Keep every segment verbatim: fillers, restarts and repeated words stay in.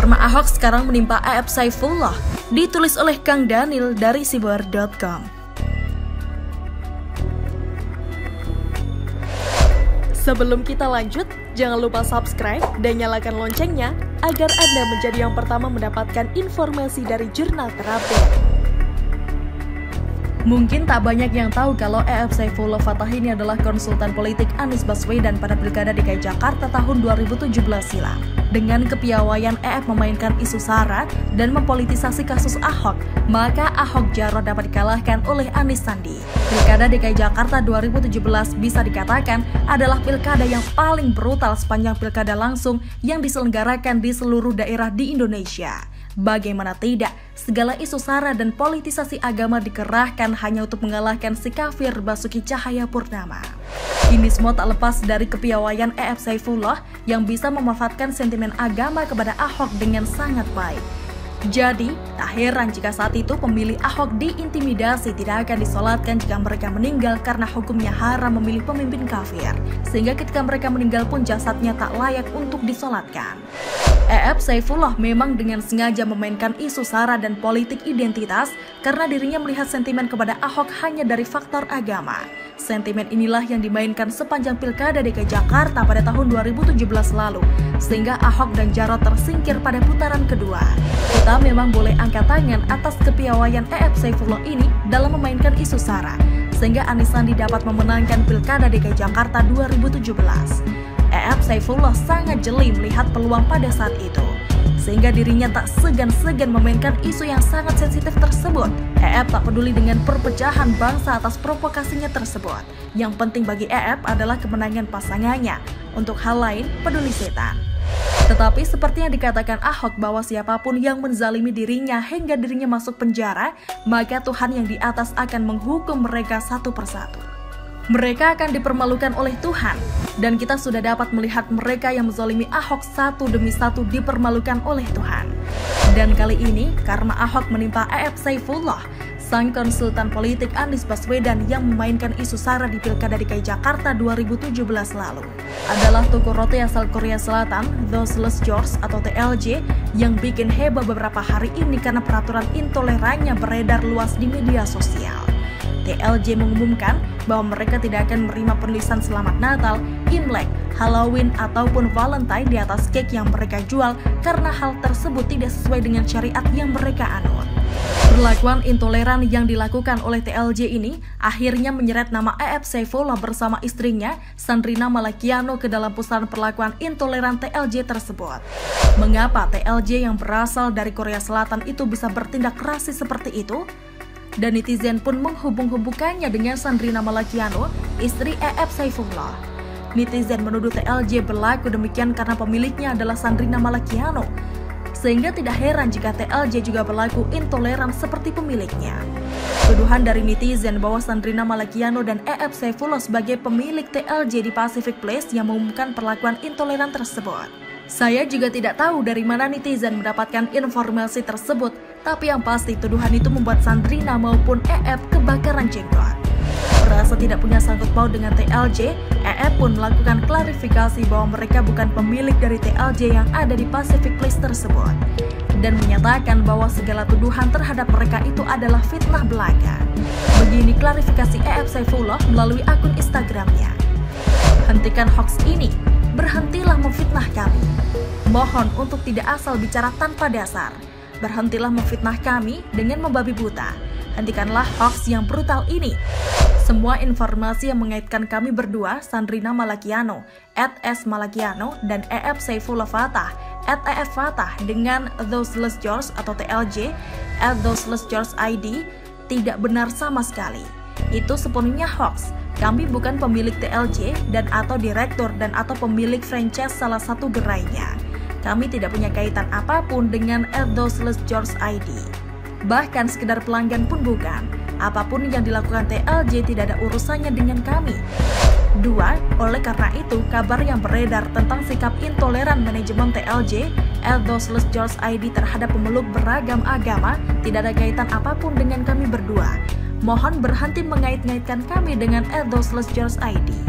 Karma Ahok sekarang menimpa A F Saifullah, ditulis oleh Kang Daniel dari sibar titik com. Sebelum kita lanjut, jangan lupa subscribe dan nyalakan loncengnya agar Anda menjadi yang pertama mendapatkan informasi dari jurnal terupdate. Mungkin tak banyak yang tahu kalau E F Saifullah Fatah ini adalah konsultan politik Anies Baswedan pada Pilkada D K I Jakarta tahun dua ribu tujuh belas silam. Dengan kepiawaian E F memainkan isu SARA dan mempolitisasi kasus Ahok, maka Ahok Jarot dapat dikalahkan oleh Anies Sandi. Pilkada D K I Jakarta dua ribu tujuh belas bisa dikatakan adalah pilkada yang paling brutal sepanjang pilkada langsung yang diselenggarakan di seluruh daerah di Indonesia. Bagaimana tidak, segala isu SARA dan politisasi agama dikerahkan hanya untuk mengalahkan si kafir Basuki Cahayapurnama. Ini semua tak lepas dari kepiawaian E F Saifullah yang bisa memanfaatkan sentimen agama kepada Ahok dengan sangat baik. Jadi, tak heran jika saat itu pemilih Ahok diintimidasi tidak akan disolatkan jika mereka meninggal karena hukumnya haram memilih pemimpin kafir. Sehingga ketika mereka meninggal pun jasadnya tak layak untuk disolatkan. E F Saifullah memang dengan sengaja memainkan isu SARA dan politik identitas karena dirinya melihat sentimen kepada Ahok hanya dari faktor agama. Sentimen inilah yang dimainkan sepanjang Pilkada D K I Jakarta pada tahun dua ribu tujuh belas lalu, sehingga Ahok dan Jarot tersingkir pada putaran kedua. Kita memang boleh angkat tangan atas kepiawaian E F Saifullah ini dalam memainkan isu SARA, sehingga Anies Sandi dapat memenangkan Pilkada D K I Jakarta dua ribu tujuh belas. E F Saifullah sangat jeli melihat peluang pada saat itu, sehingga dirinya tak segan-segan memainkan isu yang sangat sensitif tersebut. E F tak peduli dengan perpecahan bangsa atas provokasinya tersebut. Yang penting bagi E F adalah kemenangan pasangannya. Untuk hal lain, peduli setan. Tetapi seperti yang dikatakan Ahok bahwa siapapun yang menzalimi dirinya hingga dirinya masuk penjara, maka Tuhan yang di atas akan menghukum mereka satu persatu. Mereka akan dipermalukan oleh Tuhan, dan kita sudah dapat melihat mereka yang menzalimi Ahok satu demi satu dipermalukan oleh Tuhan. Dan kali ini, karma Ahok menimpa E F Saifullah, sang konsultan politik Anies Baswedan yang memainkan isu SARA di Pilkada D K I Jakarta dua ribu tujuh belas lalu. Adalah toko roti asal Korea Selatan, Thoseless George atau T L J, yang bikin heboh beberapa hari ini karena peraturan intolerannya beredar luas di media sosial. T L J mengumumkan bahwa mereka tidak akan menerima penulisan Selamat Natal, Imlek, Halloween, ataupun Valentine di atas cake yang mereka jual karena hal tersebut tidak sesuai dengan syariat yang mereka anut. Perlakuan intoleran yang dilakukan oleh T L J ini akhirnya menyeret nama E F Saifullah bersama istrinya, Sandrina Malakiano, ke dalam pusaran perlakuan intoleran T L J tersebut. Mengapa T L J yang berasal dari Korea Selatan itu bisa bertindak rasis seperti itu? Dan netizen pun menghubung-hubungkannya dengan Sandrina Malakiano, istri E F Saifullah. Netizen menuduh T L J berlaku demikian karena pemiliknya adalah Sandrina Malakiano, sehingga tidak heran jika T L J juga berlaku intoleran seperti pemiliknya. Tuduhan dari netizen bahwa Sandrina Malakiano dan E F Saifullah sebagai pemilik T L J di Pacific Place yang mengumumkan perlakuan intoleran tersebut. Saya juga tidak tahu dari mana netizen mendapatkan informasi tersebut, tapi yang pasti tuduhan itu membuat Sandrina maupun E F kebakaran jenggot. Merasa tidak punya sangkut paut dengan T L J, E F pun melakukan klarifikasi bahwa mereka bukan pemilik dari T L J yang ada di Pacific Place tersebut, dan menyatakan bahwa segala tuduhan terhadap mereka itu adalah fitnah belaka. Begini klarifikasi E F Saifullah melalui akun Instagramnya. Hentikan hoax ini, berhentilah memfitnah kami. Mohon untuk tidak asal bicara tanpa dasar. Berhentilah memfitnah kami dengan membabi buta. Hentikanlah hoax yang brutal ini. Semua informasi yang mengaitkan kami berdua, Sandrina Malakiano, at S Malakiano, dan E F Saifullah Fatah, at E F Fatah, dengan Thoseless George atau T L J, at Thoseless George I D, tidak benar sama sekali. Itu sepenuhnya hoax. Kami bukan pemilik T L J dan atau direktur dan atau pemilik franchise salah satu gerainya. Kami tidak punya kaitan apapun dengan Thoseless George I D. Bahkan sekedar pelanggan pun bukan. Apapun yang dilakukan T L J tidak ada urusannya dengan kami. Dua, oleh karena itu, kabar yang beredar tentang sikap intoleran manajemen T L J, Thoseless George I D terhadap pemeluk beragam agama tidak ada kaitan apapun dengan kami berdua. Mohon berhenti mengait-ngaitkan kami dengan Thoseless George I D.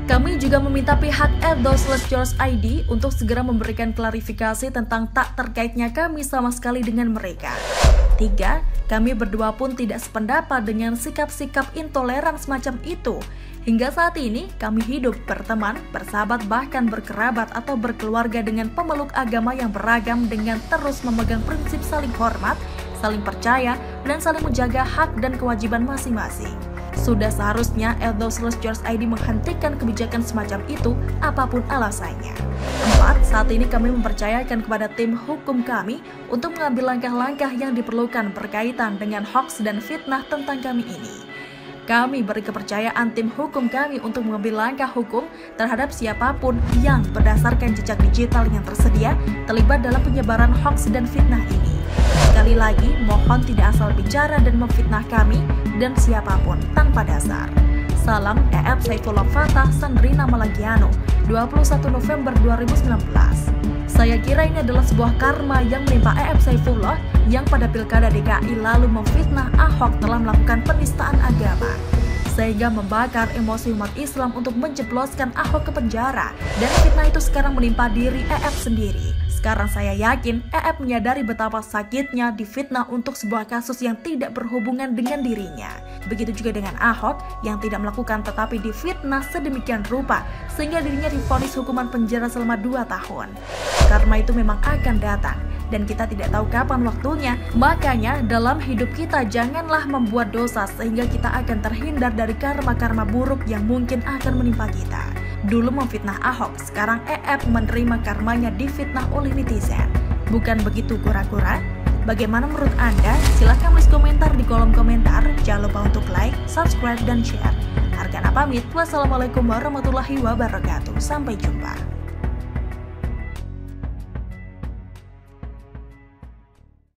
Kami juga meminta pihak at those lectures I D untuk segera memberikan klarifikasi tentang tak terkaitnya kami sama sekali dengan mereka. Tiga, kami berdua pun tidak sependapat dengan sikap-sikap intoleran semacam itu. Hingga saat ini, kami hidup berteman, bersahabat, bahkan berkerabat atau berkeluarga dengan pemeluk agama yang beragam dengan terus memegang prinsip saling hormat, saling percaya, dan saling menjaga hak dan kewajiban masing-masing. Sudah seharusnya at those lectures I D menghentikan kebijakan semacam itu, apapun alasannya. Empat, saat ini kami mempercayakan kepada tim hukum kami untuk mengambil langkah-langkah yang diperlukan berkaitan dengan hoax dan fitnah tentang kami ini. Kami beri kepercayaan tim hukum kami untuk mengambil langkah hukum terhadap siapapun yang berdasarkan jejak digital yang tersedia terlibat dalam penyebaran hoax dan fitnah ini. Sekali lagi, mohon tidak asal bicara dan memfitnah kami dan siapapun tanpa dasar. Salam E F Saifullah Fattah Sandrina Malagiano, dua puluh satu November dua ribu sembilan belas. Saya kira ini adalah sebuah karma yang menimpa E F Saifullah yang pada Pilkada D K I lalu memfitnah Ahok telah melakukan penistaan agama, sehingga membakar emosi umat Islam untuk menjebloskan Ahok ke penjara, dan fitnah itu sekarang menimpa diri E F sendiri. Sekarang saya yakin E F menyadari betapa sakitnya difitnah untuk sebuah kasus yang tidak berhubungan dengan dirinya. Begitu juga dengan Ahok yang tidak melakukan tetapi difitnah sedemikian rupa sehingga dirinya divonis hukuman penjara selama dua tahun. Karma itu memang akan datang dan kita tidak tahu kapan waktunya. Makanya dalam hidup kita janganlah membuat dosa sehingga kita akan terhindar dari karma-karma buruk yang mungkin akan menimpa kita. Dulu memfitnah Ahok, sekarang E F menerima karmanya difitnah oleh netizen. Bukan begitu kura-kura? Bagaimana menurut Anda? Silahkan tulis komentar di kolom komentar. Jangan lupa untuk like, subscribe, dan share. Argana pamit. Wassalamualaikum warahmatullahi wabarakatuh. Sampai jumpa.